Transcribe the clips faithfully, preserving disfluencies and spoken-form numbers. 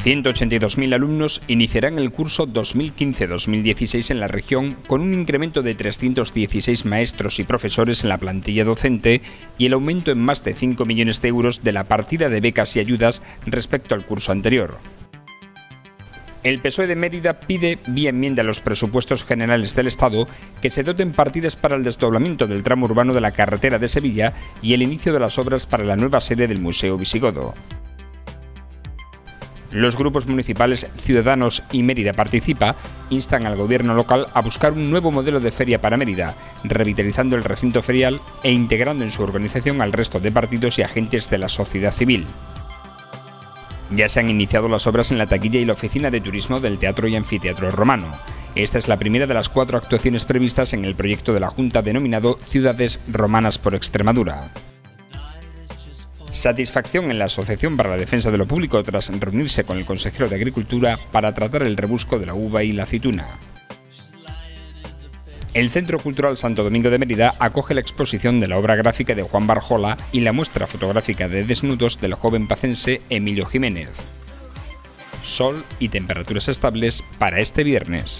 ciento ochenta y dos mil alumnos iniciarán el curso dos mil quince dos mil dieciséis en la región, con un incremento de trescientos dieciséis maestros y profesores en la plantilla docente y el aumento en más de cinco millones de euros de la partida de becas y ayudas respecto al curso anterior. El P S O E de Mérida pide, vía enmienda a los presupuestos generales del Estado, que se doten partidas para el desdoblamiento del tramo urbano de la carretera de Sevilla y el inicio de las obras para la nueva sede del Museo Visigodo. Los grupos municipales Ciudadanos y Mérida Participa instan al gobierno local a buscar un nuevo modelo de feria para Mérida, revitalizando el recinto ferial e integrando en su organización al resto de partidos y agentes de la sociedad civil. Ya se han iniciado las obras en la taquilla y la oficina de turismo del Teatro y Anfiteatro Romano. Esta es la primera de las cuatro actuaciones previstas en el proyecto de la Junta denominado Ciudades Romanas por Extremadura. Satisfacción en la Asociación para la Defensa de lo Público tras reunirse con el consejero de Agricultura para tratar el rebusco de la uva y la aceituna. El Centro Cultural Santo Domingo de Mérida acoge la exposición de la obra gráfica de Juan Barjola y la muestra fotográfica de desnudos del joven pacense Emilio Jiménez. Sol y temperaturas estables para este viernes.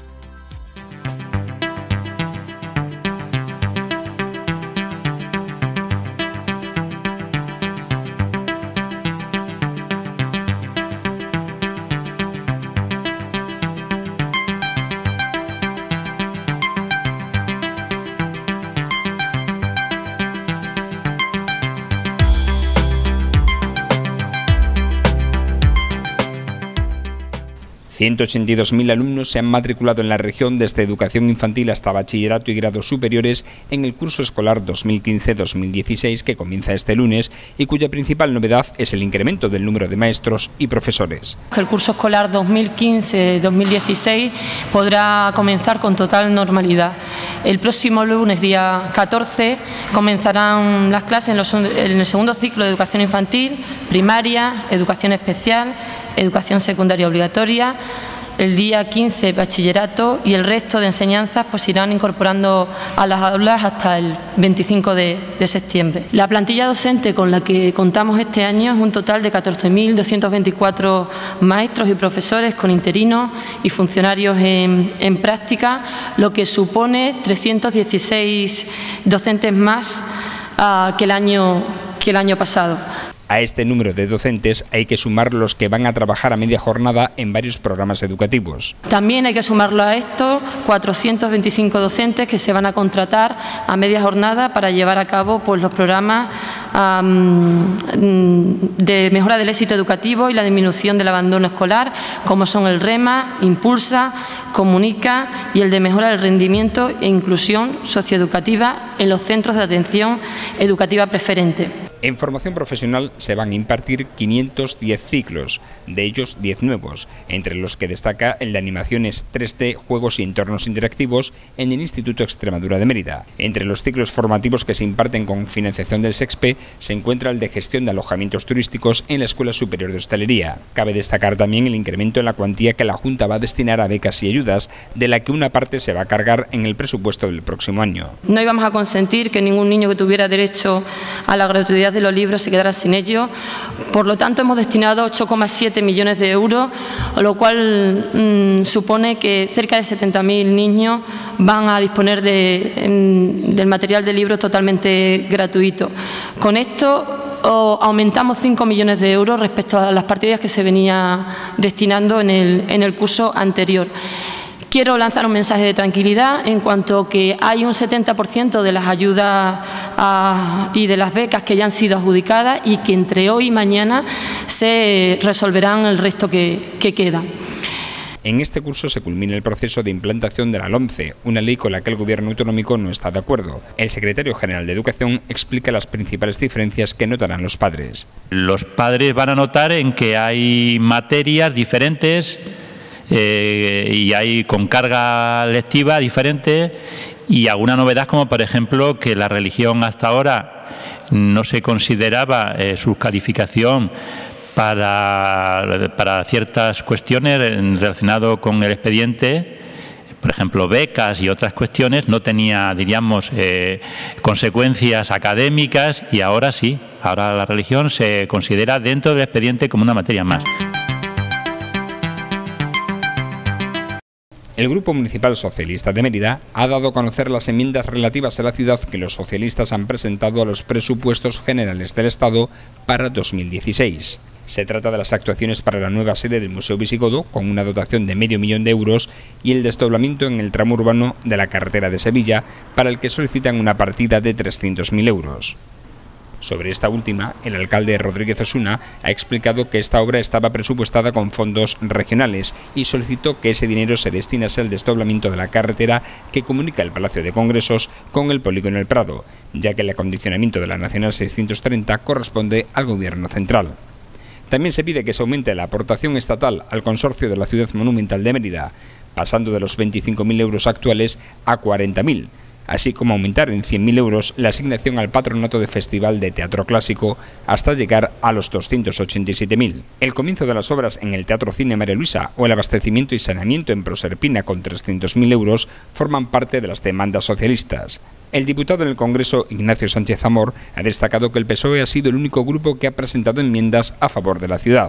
ciento ochenta y dos mil alumnos se han matriculado en la región desde educación infantil hasta bachillerato y grados superiores en el curso escolar dos mil quince dos mil dieciséis que comienza este lunes y cuya principal novedad es el incremento del número de maestros y profesores. El curso escolar dos mil quince dos mil dieciséis podrá comenzar con total normalidad. El próximo lunes, día catorce, comenzarán las clases en, los, en el segundo ciclo de educación infantil, primaria, educación especial, educación secundaria obligatoria, el día quince bachillerato y el resto de enseñanzas pues irán incorporando a las aulas hasta el veinticinco de septiembre. La plantilla docente con la que contamos este año es un total de catorce mil doscientos veinticuatro maestros y profesores con interinos y funcionarios en, en práctica, lo que supone trescientos dieciséis docentes más uh, que, el año, que el año pasado. A este número de docentes hay que sumar los que van a trabajar a media jornada en varios programas educativos. También hay que sumarlo a esto cuatrocientos veinticinco docentes que se van a contratar a media jornada para llevar a cabo pues, los programas um, de mejora del éxito educativo y la disminución del abandono escolar, como son el REMA, Impulsa, Comunica y el de mejora del rendimiento e inclusión socioeducativa en los centros de atención educativa preferente. En formación profesional se van a impartir quinientos diez ciclos, de ellos diez nuevos, entre los que destaca el de animaciones tres D, juegos y entornos interactivos en el Instituto Extremadura de Mérida. Entre los ciclos formativos que se imparten con financiación del SEXPE se encuentra el de gestión de alojamientos turísticos en la Escuela Superior de Hostelería. Cabe destacar también el incremento en la cuantía que la Junta va a destinar a becas y ayudas, de la que una parte se va a cargar en el presupuesto del próximo año. No íbamos a consentir que ningún niño que tuviera derecho a la gratuidad de los libros se quedara sin ello. Por lo tanto, hemos destinado ocho coma siete millones de euros, lo cual mmm, supone que cerca de setenta mil niños van a disponer de, en, del material de libros totalmente gratuito. Con esto o, aumentamos cinco millones de euros respecto a las partidas que se venía destinando en el, en el curso anterior. Quiero lanzar un mensaje de tranquilidad en cuanto a que hay un setenta por ciento de las ayudas a, y de las becas que ya han sido adjudicadas y que entre hoy y mañana se resolverán el resto que, que queda. En este curso se culmina el proceso de implantación de la LOMCE, una ley con la que el Gobierno autonómico no está de acuerdo. El secretario general de Educación explica las principales diferencias que notarán los padres. Los padres van a notar en que hay materias diferentes, Eh, y hay con carga lectiva diferente y alguna novedad, como por ejemplo que la religión hasta ahora no se consideraba eh, su calificación para, para ciertas cuestiones relacionadas con el expediente, por ejemplo becas y otras cuestiones, no tenía, diríamos, eh, consecuencias académicas y ahora sí, ahora la religión se considera dentro del expediente como una materia más. El Grupo Municipal Socialista de Mérida ha dado a conocer las enmiendas relativas a la ciudad que los socialistas han presentado a los presupuestos generales del Estado para dos mil dieciséis. Se trata de las actuaciones para la nueva sede del Museo Visigodo, con una dotación de medio millón de euros, y el desdoblamiento en el tramo urbano de la carretera de Sevilla, para el que solicitan una partida de trescientos mil euros. Sobre esta última, el alcalde Rodríguez Osuna ha explicado que esta obra estaba presupuestada con fondos regionales y solicitó que ese dinero se destinase al desdoblamiento de la carretera que comunica el Palacio de Congresos con el Polígono El Prado, ya que el acondicionamiento de la Nacional seiscientos treinta corresponde al Gobierno central. También se pide que se aumente la aportación estatal al Consorcio de la Ciudad Monumental de Mérida, pasando de los veinticinco mil euros actuales a cuarenta mil. Así como aumentar en cien mil euros la asignación al Patronato de Festival de Teatro Clásico hasta llegar a los doscientos ochenta y siete mil. El comienzo de las obras en el Teatro Cine María Luisa o el abastecimiento y saneamiento en Proserpina con trescientos mil euros forman parte de las demandas socialistas. El diputado en el Congreso, Ignacio Sánchez Amor, ha destacado que el P S O E ha sido el único grupo que ha presentado enmiendas a favor de la ciudad.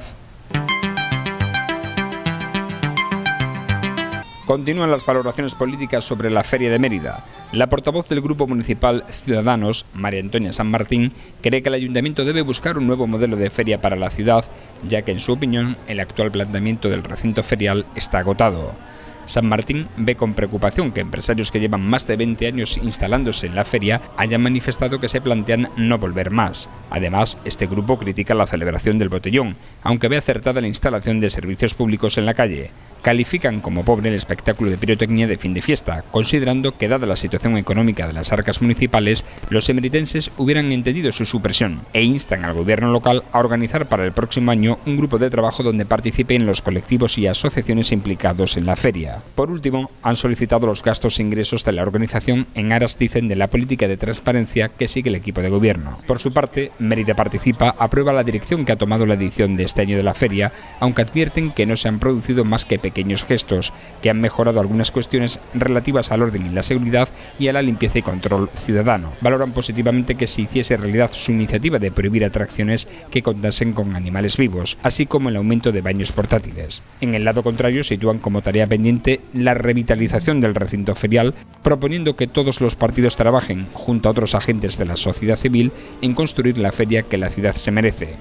Continúan las valoraciones políticas sobre la Feria de Mérida. La portavoz del Grupo Municipal Ciudadanos, María Antonia San Martín, cree que el Ayuntamiento debe buscar un nuevo modelo de feria para la ciudad, ya que en su opinión el actual planteamiento del recinto ferial está agotado. San Martín ve con preocupación que empresarios que llevan más de veinte años instalándose en la feria hayan manifestado que se plantean no volver más. Además, este grupo critica la celebración del botellón, aunque ve acertada la instalación de servicios públicos en la calle. Califican como pobre el espectáculo de pirotecnia de fin de fiesta, considerando que, dada la situación económica de las arcas municipales, los emeritenses hubieran entendido su supresión, e instan al gobierno local a organizar para el próximo año un grupo de trabajo donde participen los colectivos y asociaciones implicados en la feria. Por último, han solicitado los gastos e ingresos de la organización en aras, dicen, de la política de transparencia que sigue el equipo de gobierno. Por su parte, Mérida Participa aprueba la dirección que ha tomado la edición de este año de la feria, aunque advierten que no se han producido más que pequeños gestos, que han mejorado algunas cuestiones relativas al orden y la seguridad y a la limpieza y control ciudadano. Valoran positivamente que se hiciese realidad su iniciativa de prohibir atracciones que contasen con animales vivos, así como el aumento de baños portátiles. En el lado contrario, sitúan como tarea pendiente la revitalización del recinto ferial, proponiendo que todos los partidos trabajen, junto a otros agentes de la sociedad civil, en construir la feria que la ciudad se merece.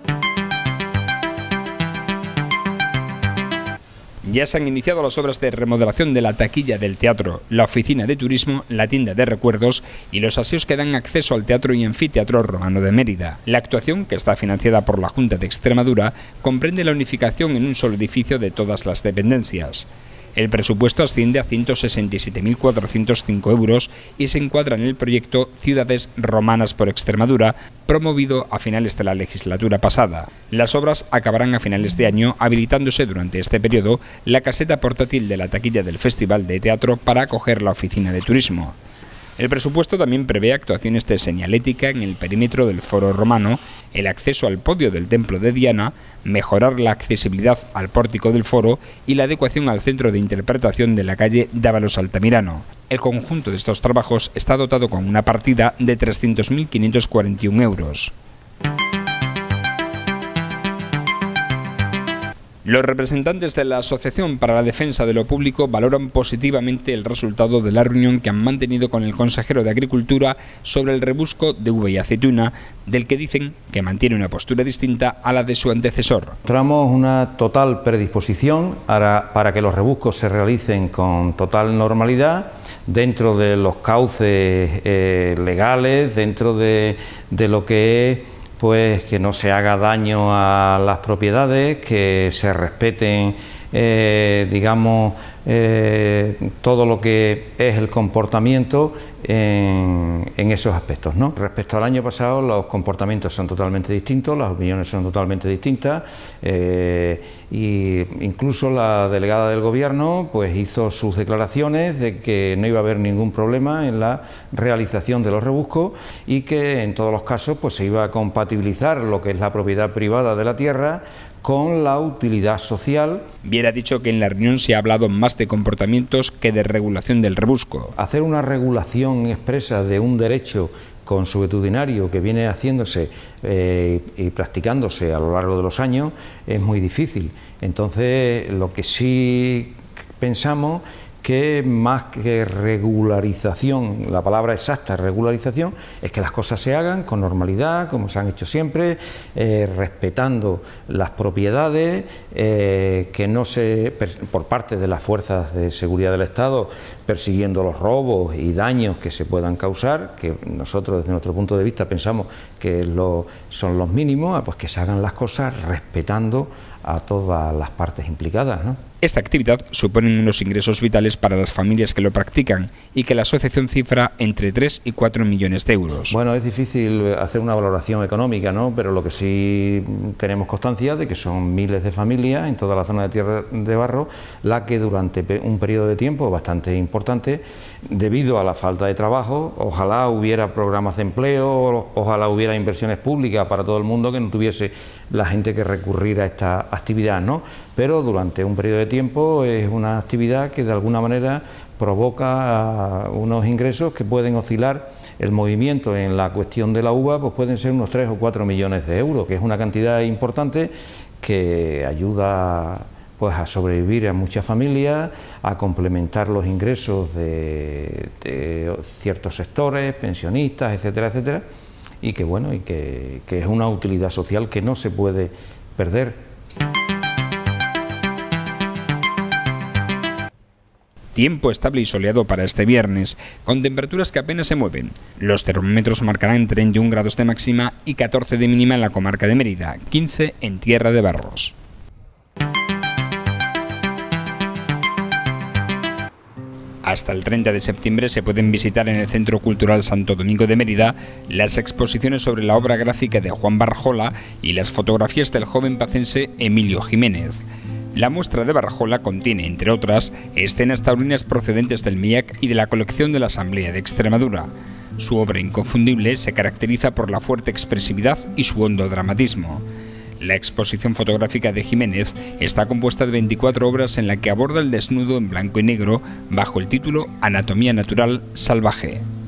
Ya se han iniciado las obras de remodelación de la taquilla del teatro, la oficina de turismo, la tienda de recuerdos y los aseos que dan acceso al Teatro y Anfiteatro Romano de Mérida. La actuación, que está financiada por la Junta de Extremadura, comprende la unificación en un solo edificio de todas las dependencias. El presupuesto asciende a ciento sesenta y siete mil cuatrocientos cinco euros y se encuadra en el proyecto Ciudades Romanas por Extremadura, promovido a finales de la legislatura pasada. Las obras acabarán a finales de año, habilitándose durante este periodo la caseta portátil de la taquilla del Festival de Teatro para acoger la oficina de turismo. El presupuesto también prevé actuaciones de señalética en el perímetro del Foro Romano, el acceso al podio del Templo de Diana, mejorar la accesibilidad al pórtico del Foro y la adecuación al centro de interpretación de la calle Dávalos Altamirano. El conjunto de estos trabajos está dotado con una partida de trescientos mil quinientos cuarenta y un euros. Los representantes de la Asociación para la Defensa de lo Público valoran positivamente el resultado de la reunión que han mantenido con el consejero de Agricultura sobre el rebusco de uva y aceituna, del que dicen que mantiene una postura distinta a la de su antecesor. Mostramos una total predisposición para, para que los rebuscos se realicen con total normalidad, dentro de los cauces eh, legales, dentro de, de lo que es, pues que no se haga daño a las propiedades, que se respeten, eh, digamos, eh, todo lo que es el comportamiento en, en esos aspectos, ¿no? Respecto al año pasado, los comportamientos son totalmente distintos, las opiniones son totalmente distintas, eh, y incluso la delegada del Gobierno pues hizo sus declaraciones de que no iba a haber ningún problema en la realización de los rebuscos y que en todos los casos pues se iba a compatibilizar lo que es la propiedad privada de la tierra con la utilidad social. Viera dicho que en la reunión se ha hablado más de comportamientos que de regulación del rebusco. Hacer una regulación expresa de un derecho consuetudinario que viene haciéndose eh, y practicándose a lo largo de los años es muy difícil. Entonces, lo que sí pensamos que más que regularización, la palabra exacta regularización, es que las cosas se hagan con normalidad, como se han hecho siempre, eh, respetando las propiedades, eh, que no se, por parte de las fuerzas de seguridad del Estado, persiguiendo los robos y daños que se puedan causar, que nosotros desde nuestro punto de vista pensamos que lo, son los mínimos, pues que se hagan las cosas respetando a todas las partes implicadas, ¿no? Esta actividad supone unos ingresos vitales para las familias que lo practican y que la asociación cifra entre tres y cuatro millones de euros. Bueno, es difícil hacer una valoración económica, ¿no? Pero lo que sí tenemos constancia de que son miles de familias en toda la zona de Tierra de Barro, la que durante un periodo de tiempo bastante importante, debido a la falta de trabajo, ojalá hubiera programas de empleo, ojalá hubiera inversiones públicas para todo el mundo, que no tuviese la gente que recurrir a esta actividad, ¿no? Pero durante un periodo de tiempo es una actividad que de alguna manera provoca unos ingresos que pueden oscilar. El movimiento en la cuestión de la uva pues pueden ser unos tres o cuatro millones de euros, que es una cantidad importante que ayuda pues a sobrevivir a muchas familias, a complementar los ingresos de, de ciertos sectores, pensionistas, etcétera, etcétera, y que bueno, y que, que es una utilidad social que no se puede perder. Tiempo estable y soleado para este viernes, con temperaturas que apenas se mueven. Los termómetros marcarán treinta y un grados de máxima y catorce de mínima en la comarca de Mérida, quince en Tierra de Barros. Hasta el treinta de septiembre se pueden visitar en el Centro Cultural Santo Domingo de Mérida las exposiciones sobre la obra gráfica de Juan Barjola y las fotografías del joven pacense Emilio Jiménez. La muestra de Barjola contiene, entre otras, escenas taurinas procedentes del M I A C y de la colección de la Asamblea de Extremadura. Su obra inconfundible se caracteriza por la fuerte expresividad y su hondo dramatismo. La exposición fotográfica de Jiménez está compuesta de veinticuatro obras en la que aborda el desnudo en blanco y negro bajo el título Anatomía natural salvaje.